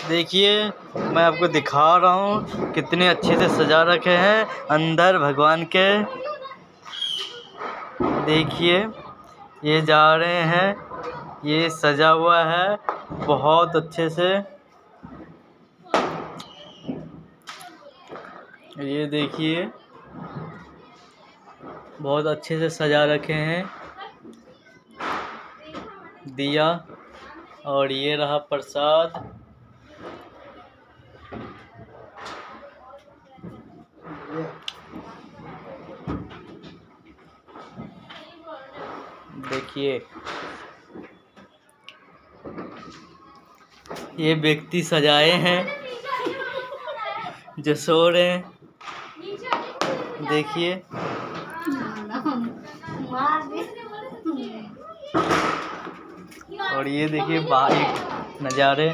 देखिए मैं आपको दिखा रहा हूँ कितने अच्छे से सजा रखे हैं अंदर भगवान के। देखिए ये जा रहे हैं, ये सजा हुआ है बहुत अच्छे से। ये देखिए बहुत अच्छे से सजा रखे हैं दिया, और ये रहा प्रसाद। देखिए ये व्यक्ति सजाए हैं जो सो रहे हैं। देखिए और ये देखिए बाहर नज़ारे।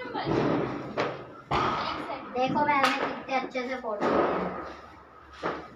देखो मैंने कितने अच्छे से फोटो